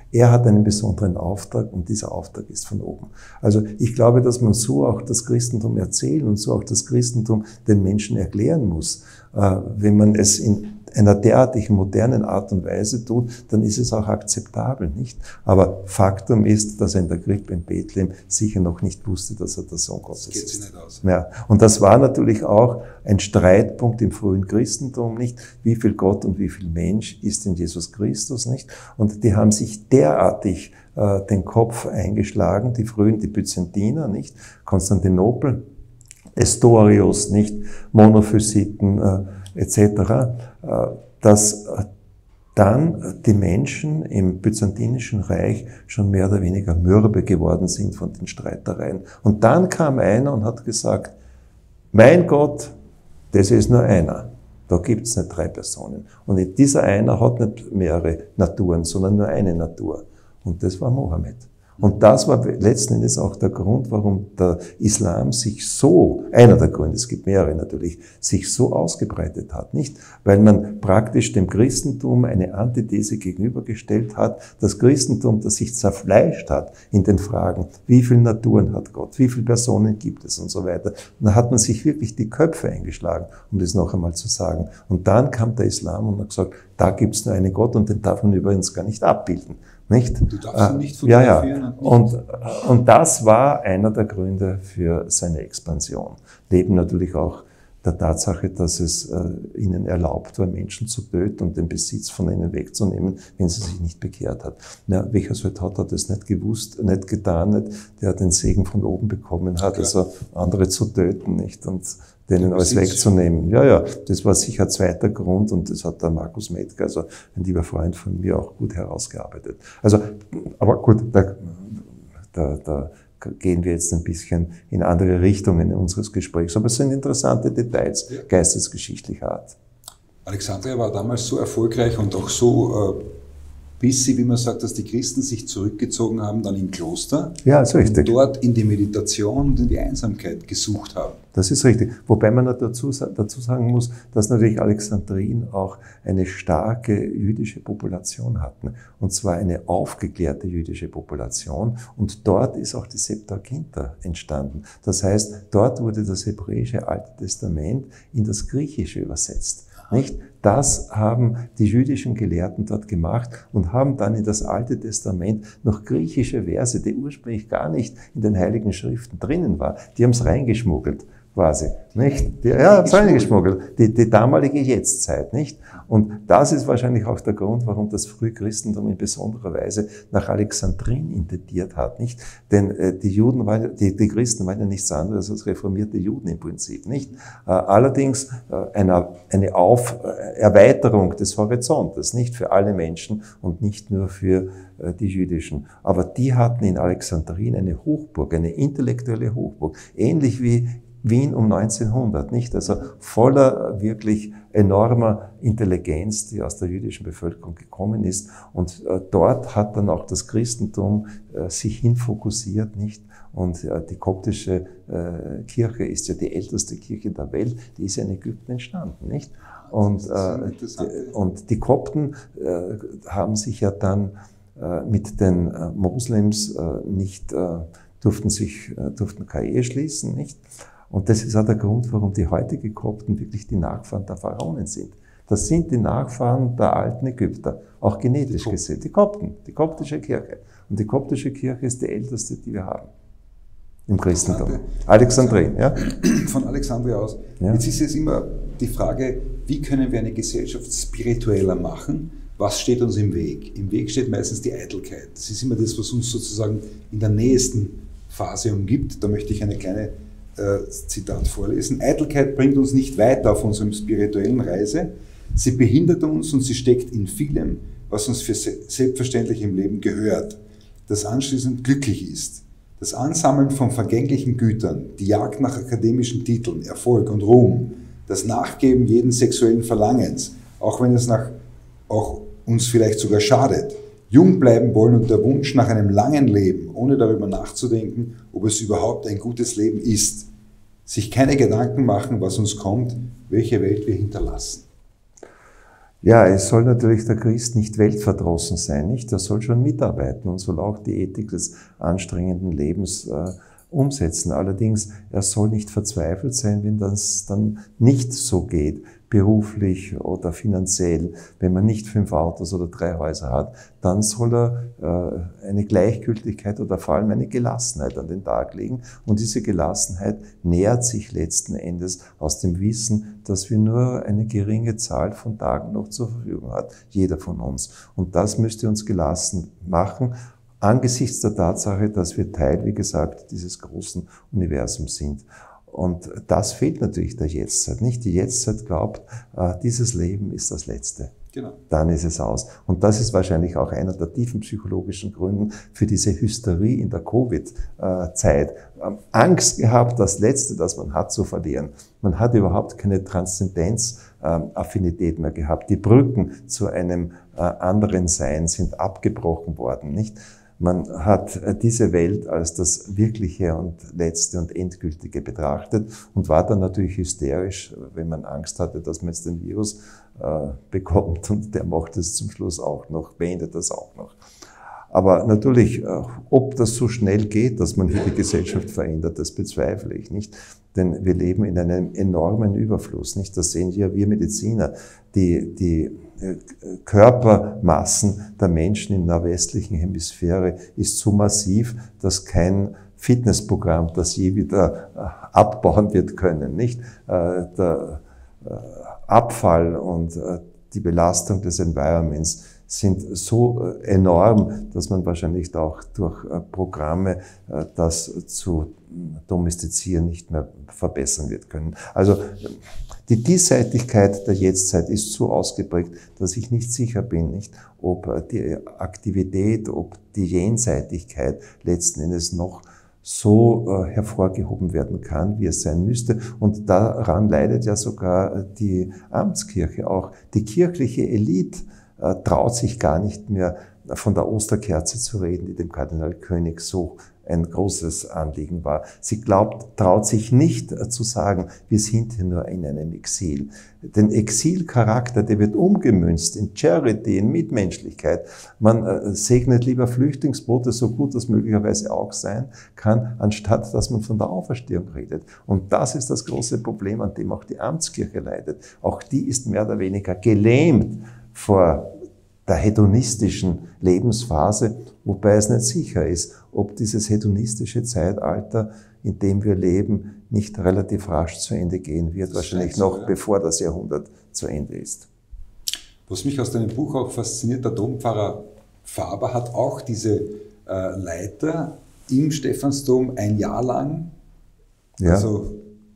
Er hat einen besonderen Auftrag und dieser Auftrag ist von oben. Also ich glaube, dass man so auch das Christentum erzählen und so auch das Christentum den Menschen erklären muss. Wenn man es in einer derartigen modernen Art und Weise tut, dann ist es auch akzeptabel, nicht? Aber Faktum ist, dass er in der Krippe in Bethlehem sicher noch nicht wusste, dass er der Sohn Gottes ist. Das geht sich nicht aus. Ja. Und das war natürlich auch ein Streitpunkt im frühen Christentum, nicht? Wie viel Gott und wie viel Mensch ist in Jesus Christus, nicht? Und die haben sich derartig äh, den Kopf eingeschlagen, die frühen, die Byzantiner, nicht? Konstantinopel, Nestorius, nicht? Monophysiten, äh, et cetera, dass dann die Menschen im Byzantinischen Reich schon mehr oder weniger mürbe geworden sind von den Streitereien. Und dann kam einer und hat gesagt, mein Gott, das ist nur einer. Da gibt's nicht drei Personen. Und dieser einer hat nicht mehrere Naturen, sondern nur eine Natur. Und das war Mohammed. Und das war letzten Endes auch der Grund, warum der Islam sich so, einer der Gründe, es gibt mehrere natürlich, sich so ausgebreitet hat, nicht? Weil man praktisch dem Christentum eine Antithese gegenübergestellt hat, das Christentum, das sich zerfleischt hat in den Fragen, wie viele Naturen hat Gott, wie viele Personen gibt es und so weiter. Und da hat man sich wirklich die Köpfe eingeschlagen, um das noch einmal zu sagen. Und dann kam der Islam und hat gesagt, da gibt es nur einen Gott und den darf man übrigens gar nicht abbilden. Nicht? Du darfst ihn nicht fotografieren. Ja, ja. Und, und das war einer der Gründe für seine Expansion. Neben natürlich auch der Tatsache, dass es äh, ihnen erlaubt war, Menschen zu töten und den Besitz von ihnen wegzunehmen, wenn sie sich nicht bekehrt hat. Ja, Wechselfeld hat er das nicht gewusst, nicht getan, nicht. Der den Segen von oben bekommen hat, okay. Also andere zu töten, nicht? Und denen alles wegzunehmen. Ja, ja, das war sicher ein zweiter Grund und das hat der Markus Metke, also ein lieber Freund von mir, auch gut herausgearbeitet. Also, aber gut, da, da, da gehen wir jetzt ein bisschen in andere Richtungen unseres Gesprächs. Aber es sind interessante Details, ja. Geistesgeschichtlicher Art. Alexandria war damals so erfolgreich und auch so äh, busy, wie man sagt, dass die Christen sich zurückgezogen haben, dann im Kloster. Ja, ist richtig. Und dort in die Meditation und in die Einsamkeit gesucht haben. Das ist richtig. Wobei man dazu, dazu sagen muss, dass natürlich Alexandrien auch eine starke jüdische Population hatten. Und zwar eine aufgeklärte jüdische Population. Und dort ist auch die Septuaginta entstanden. Das heißt, dort wurde das hebräische Alte Testament in das Griechische übersetzt. Nicht? Das haben die jüdischen Gelehrten dort gemacht und haben dann in das Alte Testament noch griechische Verse, die ursprünglich gar nicht in den Heiligen Schriften drinnen waren, die haben es reingeschmuggelt. Quasi, nicht? Die, ja, hab's reingeschmuggelt. Die, die damalige Jetztzeit, nicht? Und das ist wahrscheinlich auch der Grund, warum das Frühchristentum in besonderer Weise nach Alexandrien intendiert hat, nicht? Denn äh, die Juden waren, die, die Christen waren ja nichts anderes als reformierte Juden im Prinzip, nicht? Äh, allerdings äh, eine, eine Auf, äh, Erweiterung des Horizontes, nicht? Für alle Menschen und nicht nur für äh, die jüdischen. Aber die hatten in Alexandrien eine Hochburg, eine intellektuelle Hochburg, ähnlich wie Wien um neunzehnhundert, nicht? Also voller wirklich enormer Intelligenz, die aus der jüdischen Bevölkerung gekommen ist. Und äh, dort hat dann auch das Christentum äh, sich hinfokussiert, nicht? Und äh, die koptische äh, Kirche ist ja die älteste Kirche der Welt, die ist ja in Ägypten entstanden, nicht? Und, äh, die, und die Kopten äh, haben sich ja dann äh, mit den äh, Moslems äh, nicht, äh, durften sich, äh, durften keine Ehe schließen, nicht? Und das ist auch der Grund, warum die heutigen Kopten wirklich die Nachfahren der Pharaonen sind. Das sind die Nachfahren der alten Ägypter, auch genetisch gesehen. Die Kopten, die koptische Kirche. Und die koptische Kirche ist die älteste, die wir haben im Christentum. Alexandrien, ja? Von Alexandria aus. Ja. Jetzt ist es immer die Frage, wie können wir eine Gesellschaft spiritueller machen? Was steht uns im Weg? Im Weg steht meistens die Eitelkeit. Das ist immer das, was uns sozusagen in der nächsten Phase umgibt. Da möchte ich eine kleine Zitat vorlesen. Eitelkeit bringt uns nicht weiter auf unserer spirituellen Reise. Sie behindert uns und sie steckt in vielem, was uns für selbstverständlich im Leben gehört, das anschließend glücklich ist. Das Ansammeln von vergänglichen Gütern, die Jagd nach akademischen Titeln, Erfolg und Ruhm, das Nachgeben jeden sexuellen Verlangens, auch wenn es nach, auch uns vielleicht sogar schadet, jung bleiben wollen und der Wunsch nach einem langen Leben, ohne darüber nachzudenken, ob es überhaupt ein gutes Leben ist. Sich keine Gedanken machen, was uns kommt, welche Welt wir hinterlassen. Ja, es soll natürlich der Christ nicht weltverdrossen sein, nicht? Er soll schon mitarbeiten und soll auch die Ethik des anstrengenden Lebens äh, umsetzen. Allerdings, er soll nicht verzweifelt sein, wenn das dann nicht so geht, beruflich oder finanziell. Wenn man nicht fünf Autos oder drei Häuser hat, dann soll er äh, eine Gleichgültigkeit oder vor allem eine Gelassenheit an den Tag legen. Und diese Gelassenheit nährt sich letzten Endes aus dem Wissen, dass wir nur eine geringe Zahl von Tagen noch zur Verfügung hat, jeder von uns. Und das müsste uns gelassen machen, angesichts der Tatsache, dass wir Teil, wie gesagt, dieses großen Universums sind. Und das fehlt natürlich der Jetztzeit, nicht? Die Jetztzeit glaubt, dieses Leben ist das Letzte. Genau. Dann ist es aus. Und das ist wahrscheinlich auch einer der tiefen psychologischen Gründe für diese Hysterie in der Covid-Zeit. Angst gehabt, das Letzte, das man hat, zu verlieren. Man hat überhaupt keine Transzendenz-Affinität mehr gehabt. Die Brücken zu einem anderen Sein sind abgebrochen worden, nicht? Man hat diese Welt als das Wirkliche und Letzte und Endgültige betrachtet und war dann natürlich hysterisch, wenn man Angst hatte, dass man jetzt den Virus äh, bekommt, und der macht es zum Schluss auch noch, beendet das auch noch. Aber natürlich, äh, ob das so schnell geht, dass man hier die Gesellschaft verändert, das bezweifle ich nicht. Denn wir leben in einem enormen Überfluss, nicht? Das sehen ja wir Mediziner. Die, die Körpermassen der Menschen in der westlichen Hemisphäre ist so massiv, dass kein Fitnessprogramm das je wieder abbauen wird können, nicht? Der Abfall und die Belastung des Environments sind so enorm, dass man wahrscheinlich auch durch Programme das zu domestizieren nicht mehr verbessern wird können. Also die Diesseitigkeit der Jetztzeit ist so ausgeprägt, dass ich nicht sicher bin, nicht, ob die Aktivität, ob die Jenseitigkeit letzten Endes noch so äh, hervorgehoben werden kann, wie es sein müsste. Und daran leidet ja sogar die Amtskirche auch. Die kirchliche Elite äh, traut sich gar nicht mehr von der Osterkerze zu reden, die dem Kardinal König so ein großes Anliegen war. Sie glaubt, traut sich nicht zu sagen, wir sind hier nur in einem Exil. Den Exilcharakter, der wird umgemünzt in Charity, in Mitmenschlichkeit. Man segnet lieber Flüchtlingsboote, so gut das möglicherweise auch sein kann, anstatt dass man von der Auferstehung redet. Und das ist das große Problem, an dem auch die Amtskirche leidet. Auch die ist mehr oder weniger gelähmt vor der hedonistischen Lebensphase, wobei es nicht sicher ist, ob dieses hedonistische Zeitalter, in dem wir leben, nicht relativ rasch zu Ende gehen wird, wahrscheinlich noch bevor das Jahrhundert zu Ende ist. Was mich aus deinem Buch auch fasziniert, der Dompfarrer Faber hat auch diese äh, Leiter im Stephansdom ein Jahr lang, ja. also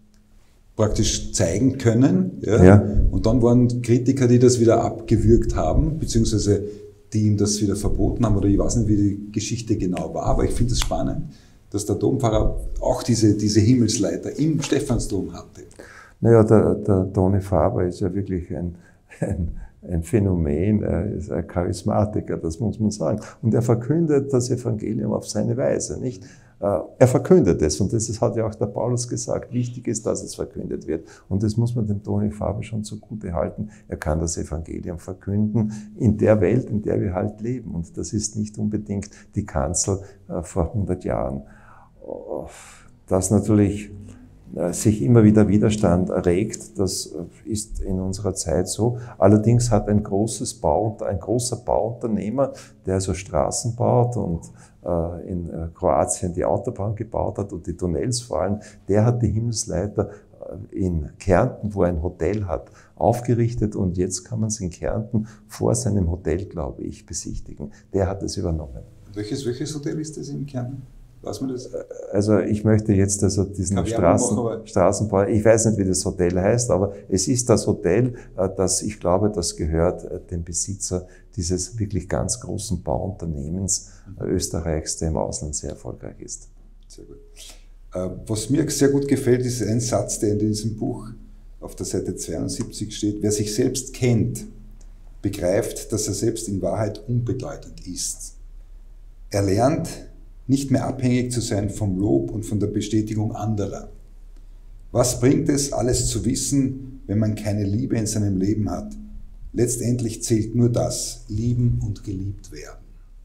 praktisch zeigen können. Ja? Ja. Und dann waren Kritiker, die das wieder abgewürgt haben, beziehungsweise die ihm das wieder verboten haben, oder ich weiß nicht, wie die Geschichte genau war, aber ich finde es spannend, dass der Dompfarrer auch diese, diese Himmelsleiter im Stephansdom hatte. Naja, der, der Toni Faber ist ja wirklich ein, ein, ein Phänomen, er ist ein Charismatiker, das muss man sagen. Und er verkündet das Evangelium auf seine Weise, nicht? Er verkündet es, und das hat ja auch der Paulus gesagt, wichtig ist, dass es verkündet wird. Und das muss man dem Toni Faber schon zugute halten. Er kann das Evangelium verkünden in der Welt, in der wir halt leben. Und das ist nicht unbedingt die Kanzel vor hundert Jahren. Dass natürlich sich immer wieder Widerstand erregt, das ist in unserer Zeit so. Allerdings hat ein großes Bau, ein großer Bauunternehmer, der also Straßen baut und in Kroatien die Autobahn gebaut hat und die Tunnels vor allem, der hat die Himmelsleiter in Kärnten, wo er ein Hotel hat, aufgerichtet, und jetzt kann man es in Kärnten vor seinem Hotel, glaube ich, besichtigen. Der hat es übernommen. Welches, welches Hotel ist das in Kärnten? Weiß man das? Also ich möchte jetzt also diesen Straßen, machen, Straßenbau, ich weiß nicht, wie das Hotel heißt, aber es ist das Hotel, das, ich glaube, das gehört dem Besitzer dieses wirklich ganz großen Bauunternehmens mhm. Österreichs, der im Ausland sehr erfolgreich ist. Sehr gut. Was mir sehr gut gefällt, ist ein Satz, der in diesem Buch auf der Seite zweiundsiebzig steht: Wer sich selbst kennt, begreift, dass er selbst in Wahrheit unbedeutend ist. Er lernt, nicht mehr abhängig zu sein vom Lob und von der Bestätigung anderer. Was bringt es, alles zu wissen, wenn man keine Liebe in seinem Leben hat? Letztendlich zählt nur das, lieben und geliebt werden.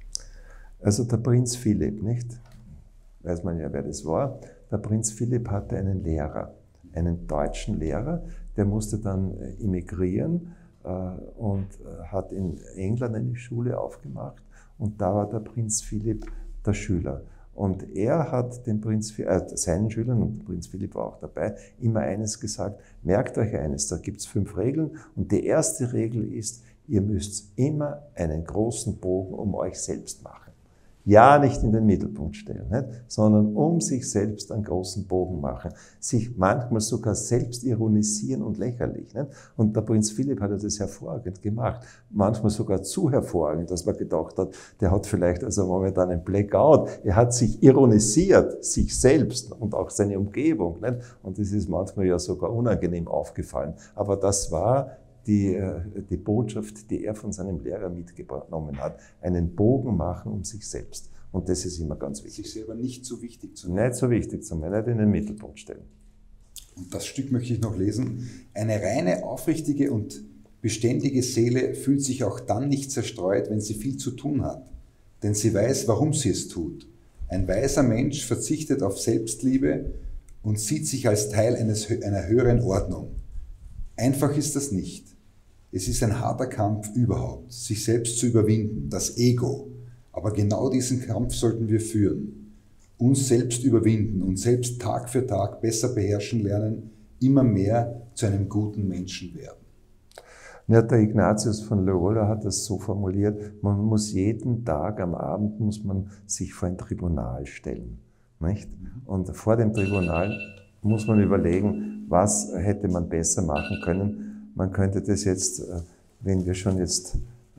Also der Prinz Philipp, nicht? Weiß man ja, wer das war. Der Prinz Philipp hatte einen Lehrer, einen deutschen Lehrer, der musste dann emigrieren äh, und hat in England eine Schule aufgemacht und da war der Prinz Philipp der Schüler. Und er hat den Prinz, äh, seinen Schülern, und der Prinz Philipp war auch dabei, immer eines gesagt: Merkt euch eines, da gibt es fünf Regeln und die erste Regel ist, ihr müsst immer einen großen Bogen um euch selbst machen. Ja, nicht in den Mittelpunkt stellen, nicht? Sondern um sich selbst einen großen Bogen machen. Sich manchmal sogar selbst ironisieren und lächerlich. Nicht? Und der Prinz Philipp hat das hervorragend gemacht. Manchmal sogar zu hervorragend, dass man gedacht hat, der hat vielleicht also momentan einen Blackout. Er hat sich ironisiert, sich selbst und auch seine Umgebung. Nicht? Und das ist manchmal ja sogar unangenehm aufgefallen. Aber das war Die, die Botschaft, die er von seinem Lehrer mitgenommen hat, einen Bogen machen um sich selbst. Und das ist immer ganz wichtig. Sich selber nicht so wichtig zu nehmen. Nicht so wichtig zu nehmen, nicht in den Mittelpunkt stellen. Und das Stück möchte ich noch lesen. Eine reine, aufrichtige und beständige Seele fühlt sich auch dann nicht zerstreut, wenn sie viel zu tun hat. Denn sie weiß, warum sie es tut. Ein weiser Mensch verzichtet auf Selbstliebe und sieht sich als Teil eines, einer höheren Ordnung. Einfach ist das nicht. Es ist ein harter Kampf überhaupt, sich selbst zu überwinden, das Ego. Aber genau diesen Kampf sollten wir führen. Uns selbst überwinden und selbst Tag für Tag besser beherrschen lernen, immer mehr zu einem guten Menschen werden. Ja, der Ignatius von Loyola hat das so formuliert: Man muss jeden Tag am Abend muss man sich vor ein Tribunal stellen, nicht? Und vor dem Tribunal muss man überlegen, was hätte man besser machen können. Man könnte das jetzt, wenn wir schon jetzt,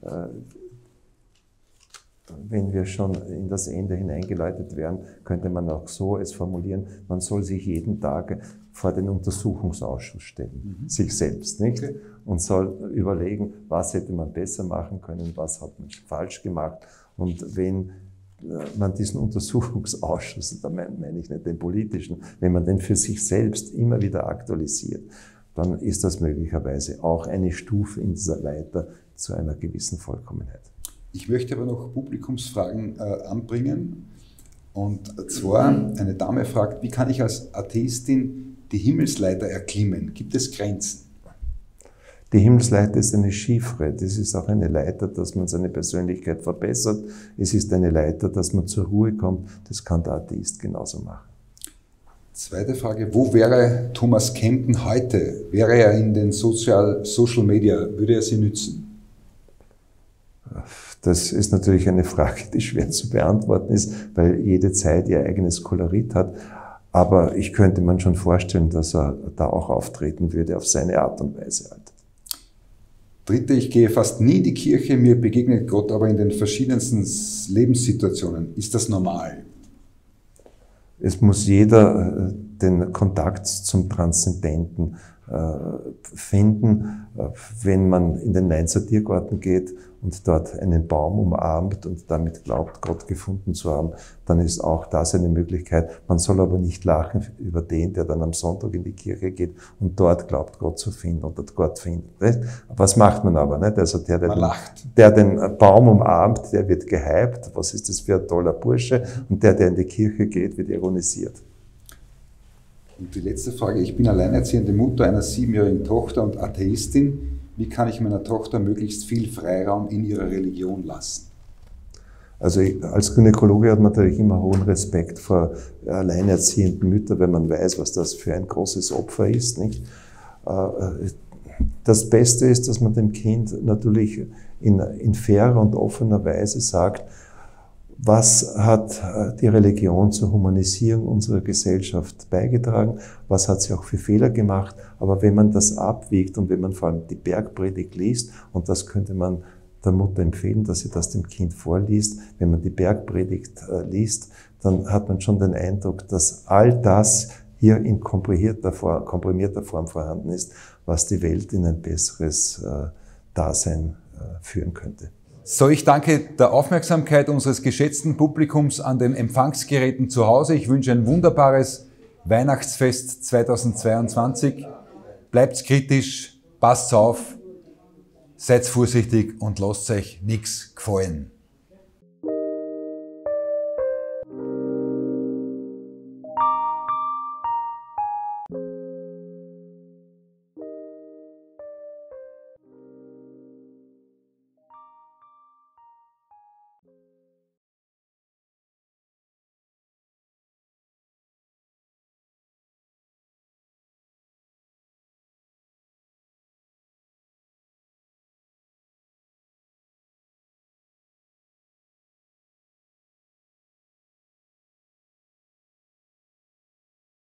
wenn wir schon in das Ende hineingeleitet wären, könnte man auch so es formulieren: Man soll sich jeden Tag vor den Untersuchungsausschuss stellen, mhm. sich selbst, nicht? Okay. Und soll überlegen, was hätte man besser machen können, was hat man falsch gemacht. Und wenn man diesen Untersuchungsausschuss, da meine ich nicht den politischen, wenn man den für sich selbst immer wieder aktualisiert, dann ist das möglicherweise auch eine Stufe in dieser Leiter zu einer gewissen Vollkommenheit. Ich möchte aber noch Publikumsfragen äh, anbringen. Und zwar, eine Dame fragt: Wie kann ich als Atheistin die Himmelsleiter erklimmen? Gibt es Grenzen? Die Himmelsleiter ist eine Chiffre. Das ist auch eine Leiter, dass man seine Persönlichkeit verbessert. Es ist eine Leiter, dass man zur Ruhe kommt. Das kann der Atheist genauso machen. Zweite Frage: Wo wäre Thomas Kempten heute? Wäre er in den Social, Social Media? Würde er sie nützen? Das ist natürlich eine Frage, die schwer zu beantworten ist, weil jede Zeit ihr eigenes Kolorit hat. Aber ich könnte mir schon vorstellen, dass er da auch auftreten würde auf seine Art und Weise halt. Dritte: Ich gehe fast nie in die Kirche, mir begegnet Gott aber in den verschiedensten Lebenssituationen. Ist das normal? Es muss jeder den Kontakt zum Transzendenten finden. Wenn man in den Mainzer Tiergarten geht und dort einen Baum umarmt und damit glaubt, Gott gefunden zu haben, dann ist auch das eine Möglichkeit. Man soll aber nicht lachen über den, der dann am Sonntag in die Kirche geht und dort glaubt, Gott zu finden und dort Gott findet. Was macht man aber? Nicht? Also der, der, den, der den Baum umarmt, der wird gehypt. Was ist das für ein toller Bursche? Und der, der in die Kirche geht, wird ironisiert. Und die letzte Frage: Ich bin alleinerziehende Mutter einer siebenjährigen Tochter und Atheistin. Wie kann ich meiner Tochter möglichst viel Freiraum in ihrer Religion lassen? Also als Gynäkologe hat man natürlich immer hohen Respekt vor alleinerziehenden Müttern, wenn man weiß, was das für ein großes Opfer ist, nicht? Das Beste ist, dass man dem Kind natürlich in, in fairer und offener Weise sagt, was hat die Religion zur Humanisierung unserer Gesellschaft beigetragen, was hat sie auch für Fehler gemacht, aber wenn man das abwiegt und wenn man vor allem die Bergpredigt liest, und das könnte man der Mutter empfehlen, dass sie das dem Kind vorliest, wenn man die Bergpredigt äh, liest, dann hat man schon den Eindruck, dass all das hier in komprimierter Form, komprimierter Form vorhanden ist, was die Welt in ein besseres äh, Dasein äh, führen könnte. So, ich danke der Aufmerksamkeit unseres geschätzten Publikums an den Empfangsgeräten zu Hause. Ich wünsche ein wunderbares Weihnachtsfest zweitausendzweiundzwanzig. Bleibt kritisch, passt auf seid vorsichtig und lasst euch nichts gefallen.